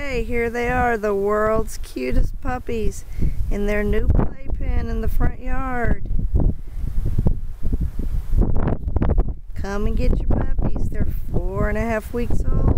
Okay, here they are, the world's cutest puppies in their new playpen in the front yard. Come and get your puppies. They're 4.5 weeks old.